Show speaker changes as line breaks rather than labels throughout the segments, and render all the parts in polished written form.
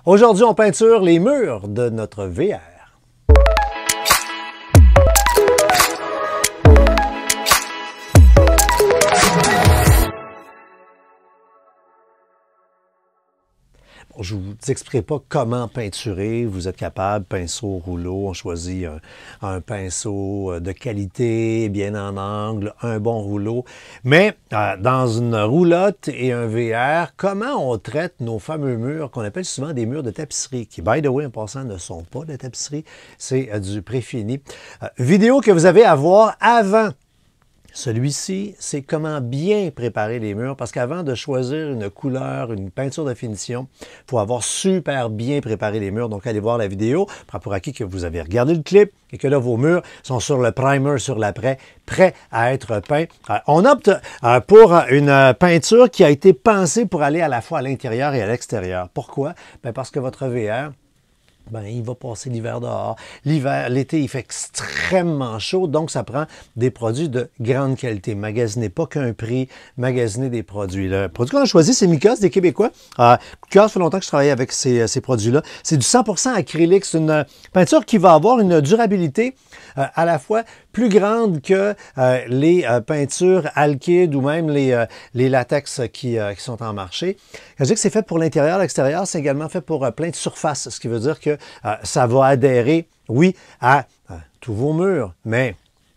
Aujourd'hui, on peinture les murs de notre VR. Bon, je ne vous expliquerai pas comment peinturer. Vous êtes capable, pinceau, rouleau. On choisit un pinceau de qualité, bien en angle, un bon rouleau. Mais dans une roulotte et un VR, comment on traite nos fameux murs qu'on appelle souvent des murs de tapisserie, qui, by the way, en passant, ne sont pas de tapisserie, c'est du préfini. Vidéo que vous avez à voir avant. Celui-ci, c'est comment bien préparer les murs, parce qu'avant de choisir une couleur, une peinture de finition, il faut avoir super bien préparé les murs. Donc, allez voir la vidéo. Prends pour acquis que vous avez regardé le clip et que là, vos murs sont sur le primer, sur l'après, prêts à être peints. On opte pour une peinture qui a été pensée pour aller à la fois à l'intérieur et à l'extérieur. Pourquoi? Bien, parce que votre VR, il va passer l'hiver dehors. L'été, il fait extrêmement chaud, donc ça prend des produits de grande qualité. Magasinez pas qu'un prix, magasinez des produits. Le produit qu'on a choisi, c'est Micos, des Québécois. Ça fait longtemps que je travaille avec ces produits-là. C'est du 100% acrylique. C'est une peinture qui va avoir une durabilité à la fois plus grande que les peintures alkydes ou même les latex qui sont en marché. Quand je dis que c'est fait pour l'intérieur, l'extérieur, c'est également fait pour plein de surfaces, ce qui veut dire que ça va adhérer, oui, à tous vos murs, mais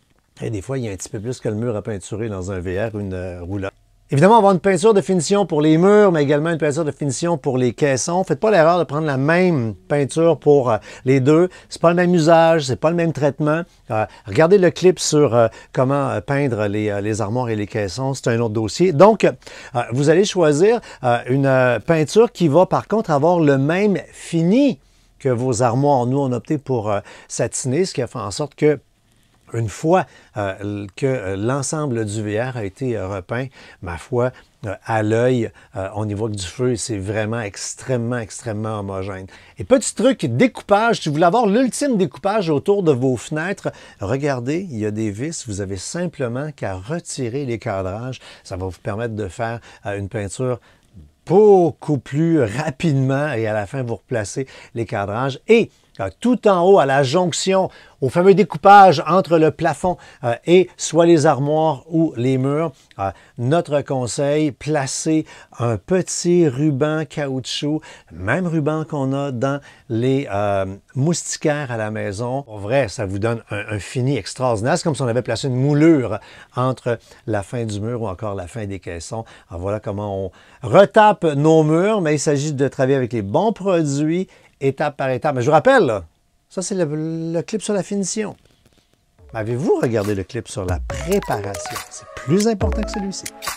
des fois, il y a un petit peu plus que le mur à peinturer dans un VR ou une roulotte. Évidemment, on va avoir une peinture de finition pour les murs, mais également une peinture de finition pour les caissons. Faites pas l'erreur de prendre la même peinture pour les deux. C'est pas le même usage, c'est pas le même traitement. Regardez le clip sur comment peindre les armoires et les caissons. C'est un autre dossier. Donc, vous allez choisir une peinture qui va par contre avoir le même fini que vos armoires. Nous, on a opté pour satiner, ce qui a fait en sorte que une fois que l'ensemble du VR a été repeint, ma foi, à l'œil, on y voit que du feu, c'est vraiment extrêmement homogène. Et petit truc, découpage, si vous voulez avoir l'ultime découpage autour de vos fenêtres, regardez, il y a des vis, vous avez simplement qu'à retirer les cadrages. Ça va vous permettre de faire une peinture beaucoup plus rapidement et à la fin, vous replacez les cadrages. Et tout en haut, à la jonction, au fameux découpage entre le plafond et soit les armoires ou les murs, notre conseil, placez un petit ruban caoutchouc, même ruban qu'on a dans les moustiquaires à la maison. En vrai, ça vous donne un fini extraordinaire. C'est comme si on avait placé une moulure entre la fin du mur ou encore la fin des caissons. Alors voilà comment on retape nos murs, mais il s'agit de travailler avec les bons produits, étape par étape. Mais je vous rappelle, là, ça c'est le clip sur la finition. Avez-vous regardé le clip sur la préparation? C'est plus important que celui-ci.